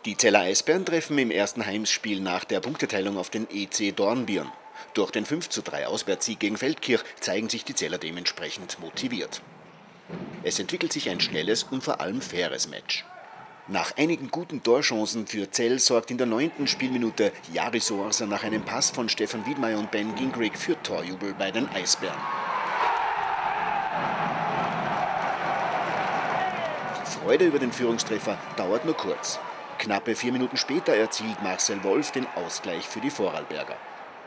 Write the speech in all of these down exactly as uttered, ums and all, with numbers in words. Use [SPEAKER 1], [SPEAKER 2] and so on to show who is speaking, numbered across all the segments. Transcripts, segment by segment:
[SPEAKER 1] Die Zeller Eisbären treffen im ersten Heimspiel nach der Punkteteilung auf den E C Dornbirn. Durch den fünf zu drei Auswärtssieg gegen Feldkirch zeigen sich die Zeller dementsprechend motiviert. Es entwickelt sich ein schnelles und vor allem faires Match. Nach einigen guten Torchancen für Zell sorgt in der neunten Spielminute Jari Soarser nach einem Pass von Stefan Wiedmeier und Ben Gingrich für Torjubel bei den Eisbären. Die Freude über den Führungstreffer dauert nur kurz. Knappe vier Minuten später erzielt Marcel Wolf den Ausgleich für die Vorarlberger.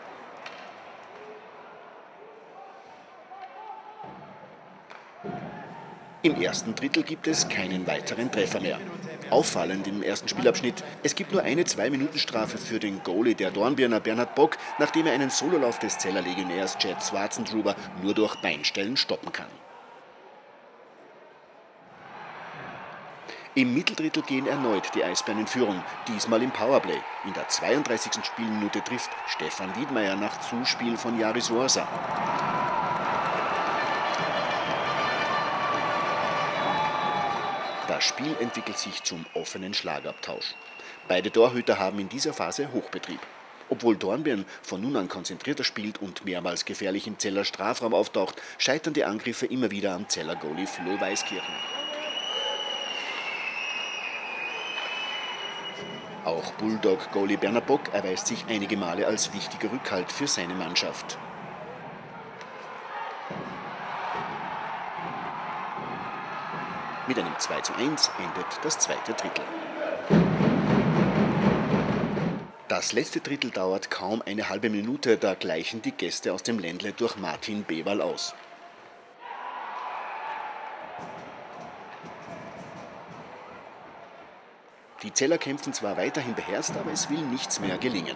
[SPEAKER 1] Im ersten Drittel gibt es keinen weiteren Treffer mehr. Auffallend im ersten Spielabschnitt, es gibt nur eine Zwei-Minuten-Strafe für den Goalie der Dornbirner Bernhard Bock, nachdem er einen Sololauf des Zeller Legionärs Chad Swarzendruber nur durch Beinstellen stoppen kann. Im Mitteldrittel gehen erneut die Eisbären in Führung, diesmal im Powerplay. In der zweiunddreißigsten Spielminute trifft Stefan Wiedmeier nach Zuspiel von Jari Soarser. Das Spiel entwickelt sich zum offenen Schlagabtausch. Beide Torhüter haben in dieser Phase Hochbetrieb. Obwohl Dornbirn von nun an konzentrierter spielt und mehrmals gefährlich im Zeller Strafraum auftaucht, scheitern die Angriffe immer wieder am Zeller Goalie Flo Weiskirchen. Auch Bulldog-Goalie Bernhard Bock erweist sich einige Male als wichtiger Rückhalt für seine Mannschaft. Mit einem zwei zu eins endet das zweite Drittel. Das letzte Drittel dauert kaum eine halbe Minute, da gleichen die Gäste aus dem Ländle durch Martin Bewal aus. Die Zeller kämpfen zwar weiterhin beherzt, aber es will nichts mehr gelingen.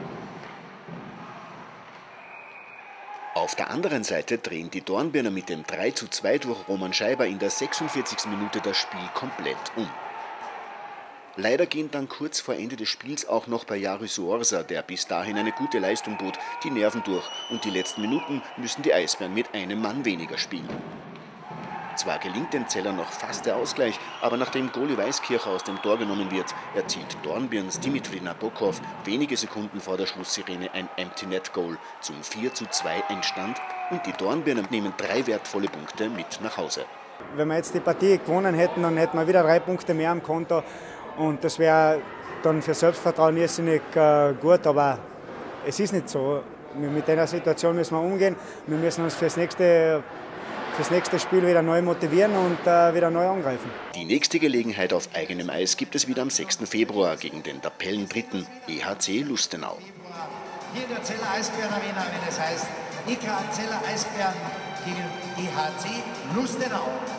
[SPEAKER 1] Auf der anderen Seite drehen die Dornbirner mit dem drei zu zwei durch Roman Scheiber in der sechsundvierzigsten Minute das Spiel komplett um. Leider gehen dann kurz vor Ende des Spiels auch noch bei Jari Soarser, der bis dahin eine gute Leistung bot, die Nerven durch und die letzten Minuten müssen die Eisbären mit einem Mann weniger spielen. Zwar gelingt den Zellern noch fast der Ausgleich, aber nachdem Goalie Weiskircher aus dem Tor genommen wird, erzielt Dornbirns Dimitri Nabokov wenige Sekunden vor der Schlusssirene ein Empty-Net-Goal zum vier zu zwei Endstand und die Dornbirner nehmen drei wertvolle Punkte mit nach Hause.
[SPEAKER 2] Wenn wir jetzt die Partie gewonnen hätten, dann hätten wir wieder drei Punkte mehr am Konto und das wäre dann für Selbstvertrauen irrsinnig äh, gut, aber es ist nicht so. Mit dieser Situation müssen wir umgehen, wir müssen uns fürs nächste fürs nächste Spiel wieder neu motivieren und äh, wieder neu angreifen.
[SPEAKER 1] Die nächste Gelegenheit auf eigenem Eis gibt es wieder am sechsten Februar gegen den Tabellendritten E H C Lustenau.
[SPEAKER 3] Hier in der Zeller Eisbären Arena, wenn es heißt E K Zeller Eisbären gegen E H C Lustenau.